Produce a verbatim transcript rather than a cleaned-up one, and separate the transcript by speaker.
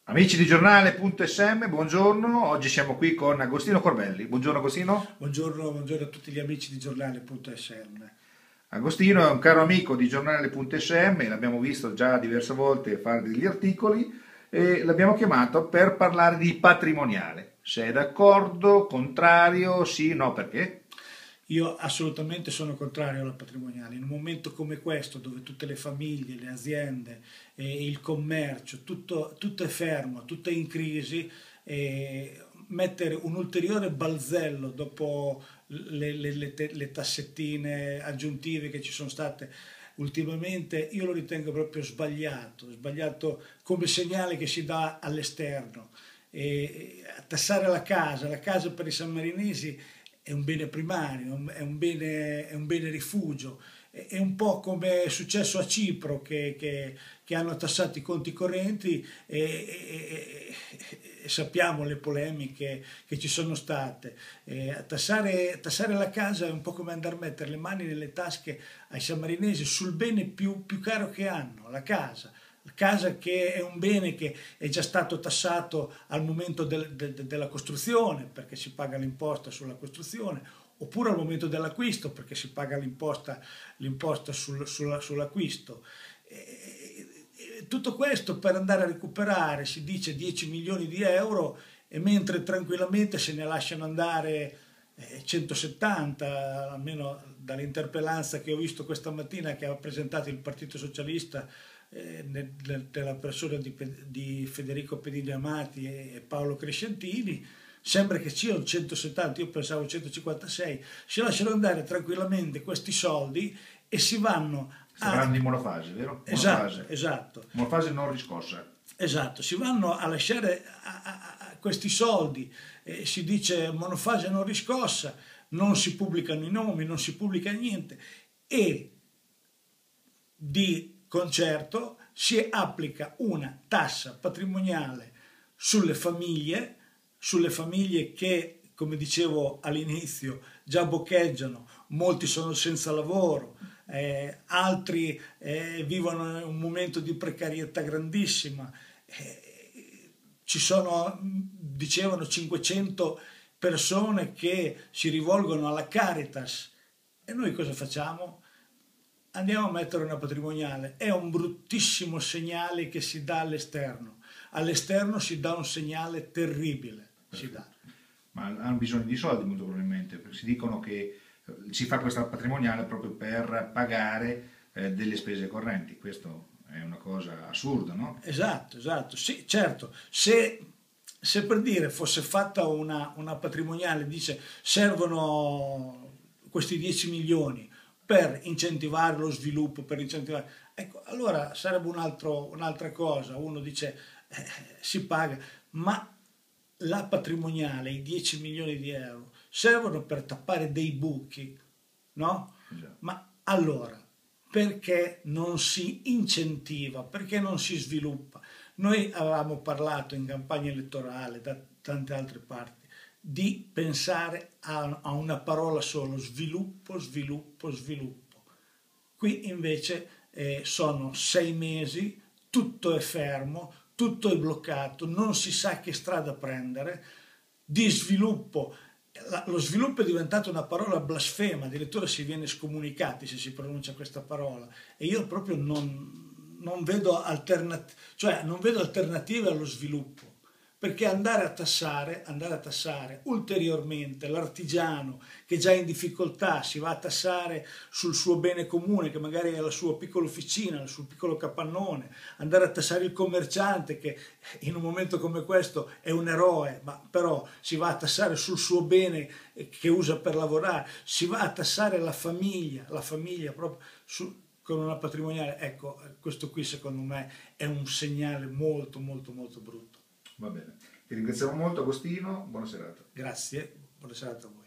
Speaker 1: Amici di giornale.sm, buongiorno. Oggi siamo qui con Agostino Corbelli. Buongiorno Agostino.
Speaker 2: Buongiorno, buongiorno a tutti gli amici di giornale.sm.
Speaker 1: Agostino è un caro amico di giornale.sm, l'abbiamo visto già diverse volte fare degli articoli e l'abbiamo chiamato per parlare di patrimoniale. Se è d'accordo, contrario, sì, no, perché?
Speaker 2: Io assolutamente sono contrario alla patrimoniale. In un momento come questo, dove tutte le famiglie, le aziende, eh, il commercio, tutto, tutto è fermo, tutto è in crisi, eh, mettere un ulteriore balzello dopo le, le- le te- le tassettine aggiuntive che ci sono state ultimamente, io lo ritengo proprio sbagliato, sbagliato come segnale che si dà all'esterno. E tassare la casa, la casa per i sammarinesi è un bene primario, è un bene, è un bene rifugio. È un po' come è successo a Cipro che, che- che hanno tassato i conti correnti e, e- e- e sappiamo le polemiche che ci sono state. Eh, tassare, tassare la casa è un po' come andare a mettere le mani nelle tasche ai sammarinesi sul bene più, più caro che hanno, la casa. La casa che è un bene che è già stato tassato al momento del- de- de- della costruzione, perché si paga l'imposta sulla costruzione, oppure al momento dell'acquisto, perché si paga l'imposta, l'imposta sul- sulla- sull'acquisto. E- e- Tutto questo per andare a recuperare, si dice dieci milioni di euro, e mentre tranquillamente se ne lasciano andare eh, centosettanta, almeno dall'interpellanza che ho visto questa mattina che ha presentato il Partito Socialista, eh, nel- nel- della persona di, Pe- di Federico Pedini Amati e, e Paolo Crescentini, sembra che siano centosettanta, io pensavo centocinquantasei, si lasciano andare tranquillamente questi soldi e si vanno
Speaker 1: Sta
Speaker 2: a...
Speaker 1: parlando di monofase, vero?
Speaker 2: Esatto,
Speaker 1: Monofase.
Speaker 2: esatto.
Speaker 1: Monofase non riscossa.
Speaker 2: Esatto, si vanno a lasciare a- a- a questi soldi, eh, si dice monofase non riscossa, non si pubblicano i nomi, non si pubblica niente e di concerto si applica una tassa patrimoniale sulle famiglie, sulle famiglie che, come dicevo all'inizio, già boccheggiano, molti sono senza lavoro, eh, altri eh, vivono un momento di precarietà grandissima. Eh, ci sono, dicevano, cinquecento persone che si rivolgono alla Caritas e noi cosa facciamo? Andiamo a mettere una patrimoniale. È un bruttissimo segnale che si dà all'esterno. All'esterno si dà un segnale terribile. Si dà.
Speaker 1: Perfetto. Ma hanno bisogno di soldi molto probabilmente, perché si dicono che eh, si fa questa patrimoniale proprio per pagare eh, delle spese correnti. Questo è una cosa assurda, no?
Speaker 2: Esatto, esatto. Sì, certo, se, se per dire fosse fatta una, una patrimoniale, dice servono questi dieci milioni per incentivare lo sviluppo, per incentivare... Ecco, allora sarebbe un altro- un'altra cosa. Uno dice eh, si paga, ma la patrimoniale, i dieci milioni di euro, servono per tappare dei buchi, no?
Speaker 1: Già.
Speaker 2: Ma allora, perché non si incentiva, perché non si sviluppa? Noi avevamo parlato in campagna elettorale, da tante altre parti, di pensare a, a una parola solo, sviluppo, sviluppo, sviluppo. Qui invece eh, sono sei mesi, tutto è fermo, tutto è bloccato, non si sa che strada prendere. Di sviluppo, la- lo sviluppo è diventato una parola blasfema, addirittura si viene scomunicati se si pronuncia questa parola e io proprio non, non vedo alternat- cioè non vedo alternative allo sviluppo. Perché andare a tassare, andare a tassare ulteriormente l'artigiano che già è in difficoltà, si va a tassare sul suo bene comune, che magari è la sua piccola officina, il suo piccolo capannone, andare a tassare il commerciante che in un momento come questo è un eroe, ma però si va a tassare sul suo bene che usa per lavorare, si va a tassare la famiglia, la famiglia proprio su, con una patrimoniale. Ecco, questo qui secondo me è un segnale molto molto molto brutto.
Speaker 1: Va bene. Ti ringraziamo molto Agostino, buona serata.
Speaker 2: Grazie, buona serata a voi.